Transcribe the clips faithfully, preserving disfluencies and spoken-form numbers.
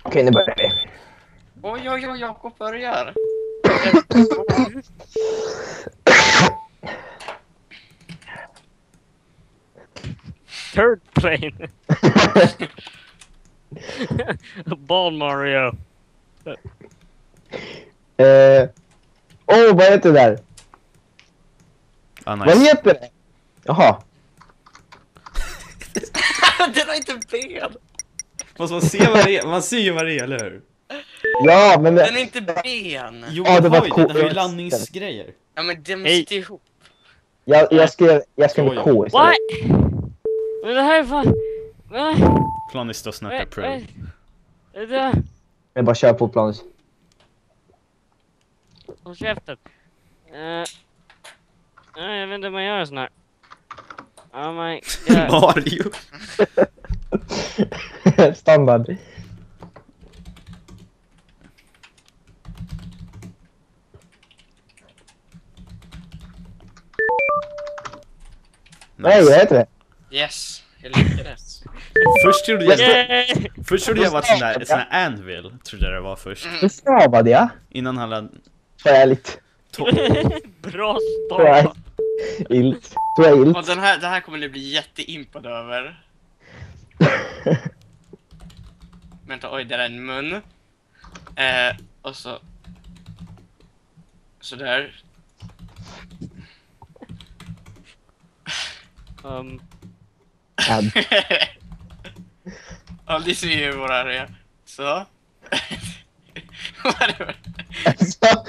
Okej, nu börjar vi. Oj, oj, oj, Jakob börjar. Third plane. Ball Mario. Eh, Åh, oh, vad heter det där? Ah, nice. Vad heter det? Jaha. Den har inte ben. Fast man ser vad det är, man ser ju vad det är, eller hur? Ja, men... Den är inte ben. Jo, Ja, det det var har ju det, det har ju K- landningsgrejer. Ja, men det Hej. måste ihop. Jag, jag skrev, jag skrev med K istället. What? Men det här är fan... Va? Planis och Snapper Vad- Pro. vad- Det där... Jag bara kör på planet. Håll käften. Uh, nej, jag vet inte vad man gör sån här. Oh my god. Mario. Standard. Nej, vad heter det? Yes, jag lyckades. Först trodde jag, Yay! först trodde jag var ett sån där, ett sån där anvil, trodde jag det var först. Hur stavade jag? Innan han hade... Träligt. Bra Träligt. start. Ilt. Träligt. Och den här, det här kommer ni bli jätteimpad över. Vänta, oj, där är en mun. Eh, och så... Sådär. Um, Ja, det ser ju vad det här är. Så. Vad är det? Alltså.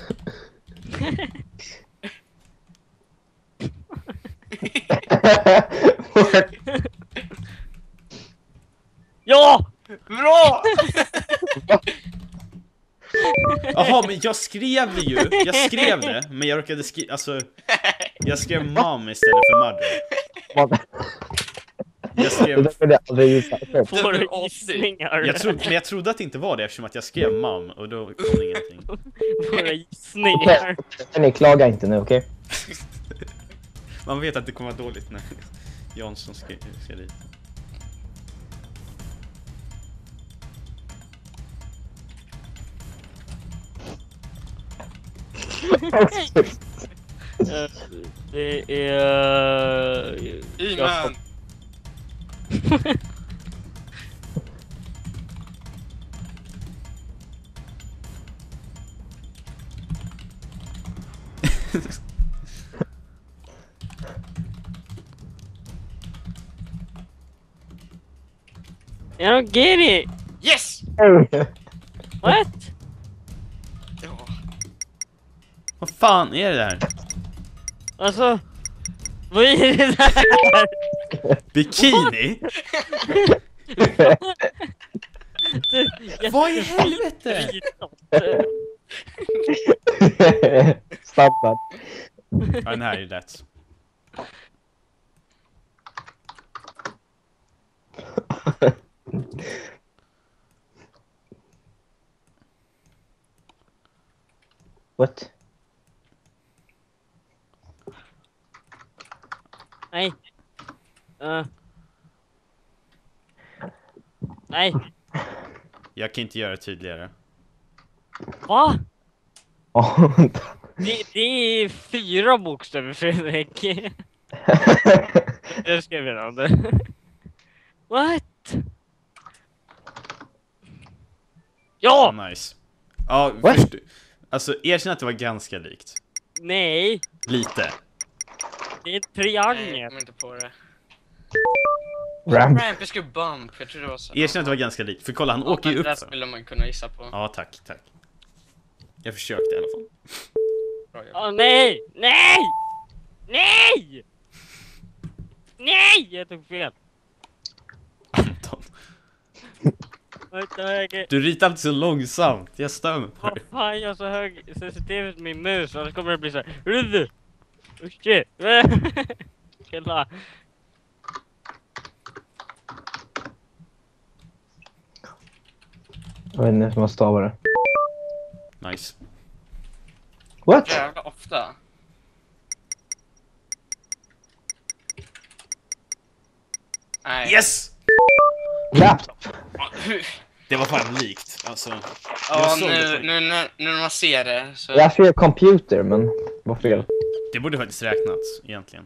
ja! Bra! Jaha, men jag skrev det ju. Jag skrev det, men jag råkade skriva, alltså... Jag skrev mom istället för mother. Jag Det skrev... där kunde jag aldrig gissa. Får du Det var gissningar? Jag trodde, men jag trodde att det inte var det eftersom att jag skrev mom och då kom det ingenting. Får du gissningar? Ni klagar inte nu, okej? Man vet att det kommer vara dåligt när Jansson ska, ska dit. Eh, det är... Uh, Iman! I don't get it! Yes! What? Ja. Vad fan är det där? Alltså... Vad är det där? Bikini? Du, Vad i helvete? Standard. Ja, den här är lätt. What? Nej. Uh. Nej. Jag kan inte göra det tydligare. Va? Oh, Det, det är fyra bokstäver, Fredrik. Jag skrev redan det. What? Ja! Oh, nice. Ja, What? först... Alltså, erkänn att det var ganska likt. Nej, Lite. det är en Nej, jag triangel. kommer inte på det. Ramp. Ramp, jag skulle bump. Jag tror det var så. Erkänn att det var ganska likt. För kolla, han åker ju Det där upp så. skulle man kunna gissa på. Ja, tack, tack. Jag försökte i alla fall. Bra jobb. Åh nej! Nej! Nej! Nej! Jag tog fel. Anton. Vänta, jag- Du ritar alltid så långsamt. Jag stör mig på Vad det. fan, jag har så hög sensitivitet med min mus, annars kommer det bli så här. Rudde! Oh shit! Killa! Jag vet inte hur man stavar det. Nice. What? Jävla ofta. Nej. Yes! Laptop. Ja, hur- Det var fan likt, alltså. Ja, Jag såg nu, det. nu, nu, nu när man ser det så... Jag skrev computer, men vad fel. Det borde faktiskt räknats, egentligen.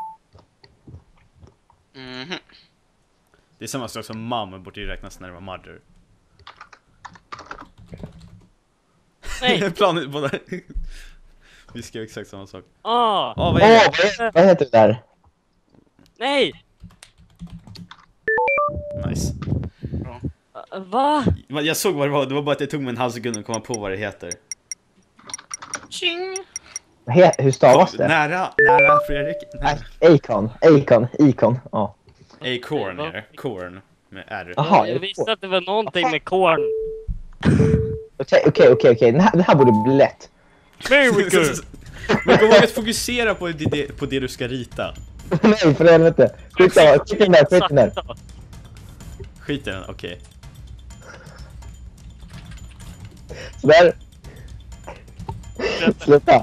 Mhm. Det är samma sak som mom borde ju räknas när det var mother. Nej! Planet båda. Vi skrev exakt samma sak. Ah! Ja, vad Åh, är det? vad, vad heter det där? Nej! Nice. Uh, Va? Jag såg vad det var, det var bara att det tog mig en halv sekund att komma på vad det heter. Tjing! He, hur stavas det? Nära, nära Fredrik. Nej, Acon, Acon, Icon, ja. Acorn är det. Corn med R. Aha, jag, jag visste att det var någonting med korn. Okej, okej, okej, okej. Den här- det här borde bli lätt. Men kom ihåg att fokusera på det, på det du ska rita. Nej, för helvete. Skit av- skit den där, skit den där. Sakta. Skit i den, okej. Sådär. Sluta.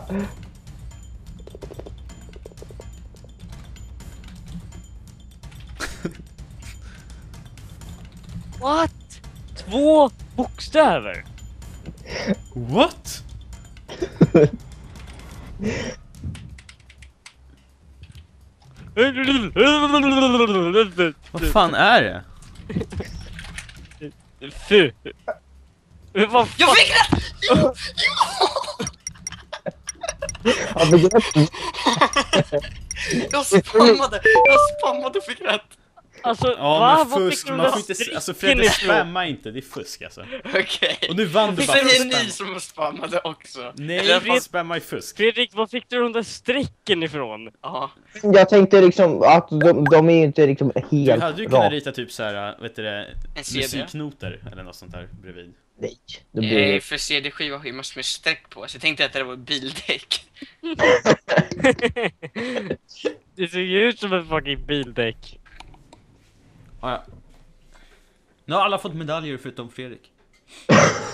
What? Två bokstäver? What? Vad fan är det? Fy. Vad fan? Jag fick det! Ja, men det- Jag spammade! Jag spammade och fick rätt! Alltså, Ja, va? men Vad fusk, fick du man den får där inte, stricken alltså Fredrik, ifrån? spamma inte, det är fusk alltså. Okej. Och nu vann du Sen bara är för det spam. ni som spammade också. Nej, Eller fan fast... spamma i fusk. Fredrik, var fick du den där stricken ifrån? Ja. Jag tänkte liksom att de, de är ju inte liksom Du helt hade ju kunnat bra. rita typ såhär, vet du det, En C D. musiknoter eller något sånt där bredvid. Nej, det blir Nej, det. för C D-skiva har ju massor med streck på, så jag tänkte att det var bildäck. Det ser ju ut som en fucking bildäck. Ah, ja. Nu har alla fått medaljer förutom Fredrik.